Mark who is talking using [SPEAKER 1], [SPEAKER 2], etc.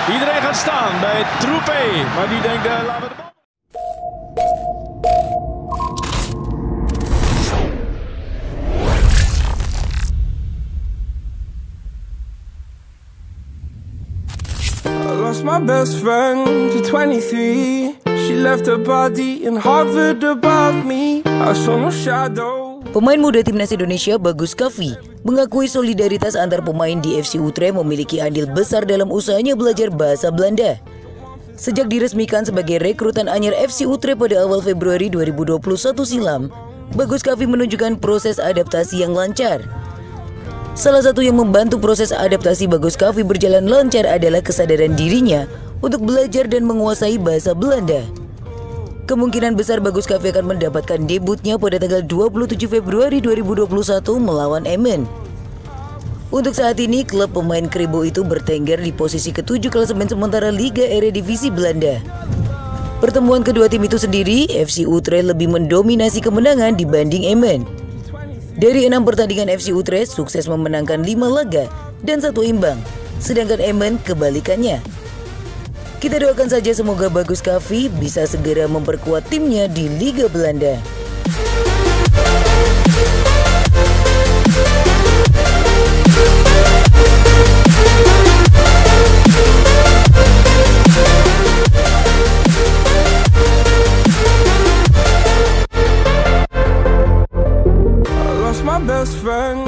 [SPEAKER 1] Iedereen gaat staan bij Troepé, maar die denkt, laten we de bal...
[SPEAKER 2] I lost my best friend to 23. She left her body and hovered above me. I saw no shadow.
[SPEAKER 3] Pemain muda timnas Indonesia Bagus Kaffi mengakui solidaritas antar pemain di FC Utrecht memiliki andil besar dalam usahanya belajar bahasa Belanda. Sejak diresmikan sebagai rekrutan anyar FC Utrecht pada awal Februari 2021 silam, Bagus Kaffi menunjukkan proses adaptasi yang lancar. Salah satu yang membantu proses adaptasi Bagus Kaffi berjalan lancar adalah kesadaran dirinya untuk belajar dan menguasai bahasa Belanda. Kemungkinan besar Bagus Kaffi akan mendapatkan debutnya pada tanggal 27 Februari 2021 melawan Emmen. Untuk saat ini, klub pemain Kribo itu bertengger di posisi ke-7 klasemen sementara Liga Eredivisie Belanda. Pertemuan kedua tim itu sendiri, FC Utrecht lebih mendominasi kemenangan dibanding Emmen. Dari 6 pertandingan FC Utrecht sukses memenangkan 5 laga dan 1 imbang, sedangkan Emmen kebalikannya. Kita doakan saja semoga Bagus Kaffi bisa segera memperkuat timnya di Liga Belanda.
[SPEAKER 2] My best friend